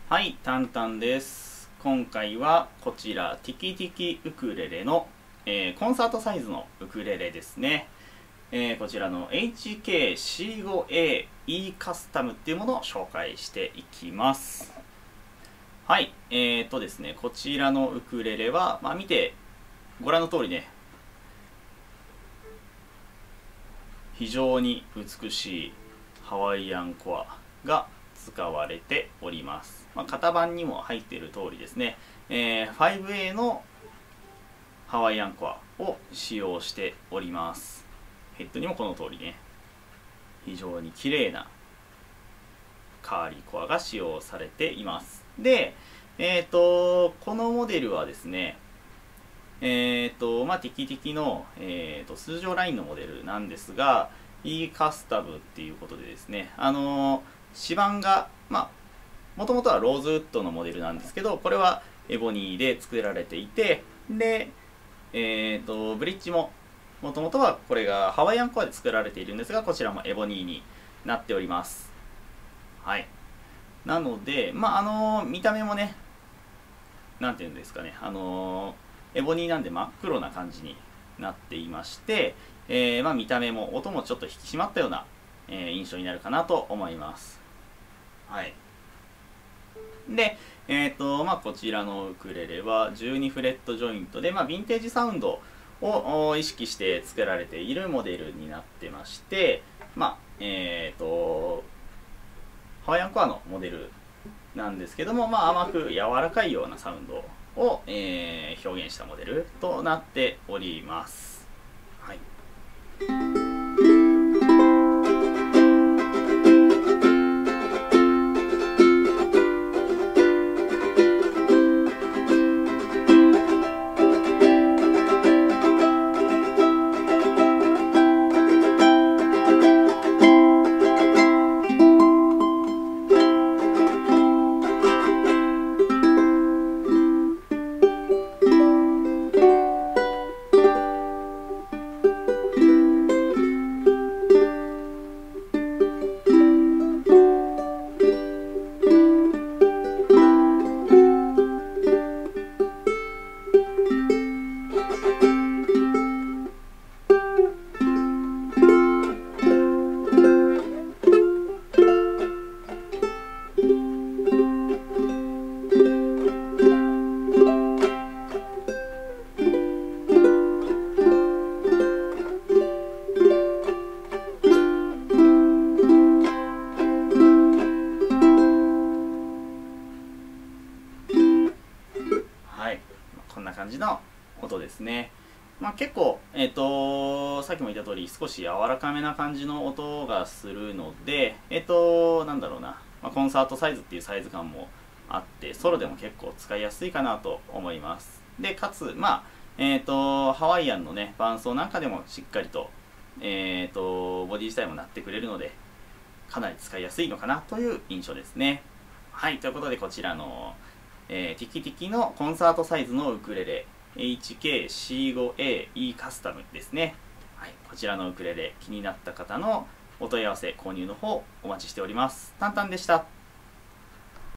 はい、タンタンです。今回はこちらティキティキウクレレの、コンサートサイズのウクレレですね。こちらの HK-C5A-E カスタムっていうものを紹介していきます。はい、ですね、こちらのウクレレは、見てご覧の通りね、非常に美しいハワイアンコアが使われております。型番にも入っている通りですね、5A のハワイアンコアを使用しております。ヘッドにもこの通りね、非常に綺麗なカーリーコアが使用されています。で、このモデルはですね、ティキティキの、通常ラインのモデルなんですが、E カスタムっていうことでですね、指板が、もともとはローズウッドのモデルなんですけど、これはエボニーで作られていて、で、ブリッジも、もともとはこれがハワイアンコアで作られているんですが、こちらもエボニーになっております。はい。なので、見た目もね、なんていうんですかね、エボニーなんで真っ黒な感じになっていまして、見た目も音もちょっと引き締まったような、印象になるかなと思います。はい。で、こちらのウクレレは12フレットジョイントで、ヴィンテージサウンドを意識して作られているモデルになってまして、ハワイアンコアのモデルなんですけども、甘く柔らかいようなサウンドを、表現したモデルとなっております。はい。はい、こんな感じの音ですね。結構、さっきも言った通り少し柔らかめな感じの音がするので、なんだろうな、コンサートサイズっていうサイズ感もあって、ソロでも結構使いやすいかなと思います。で、かつ、ハワイアンのね、伴奏なんかでもしっかりと、ボディ自体も鳴ってくれるので、かなり使いやすいのかなという印象ですね。はい、ということでこちらの、ティキティキのコンサートサイズのウクレレ HK-C5A-E カスタムですね。はい、こちらのウクレレ気になった方のお問い合わせ購入の方お待ちしております。タンタンでした。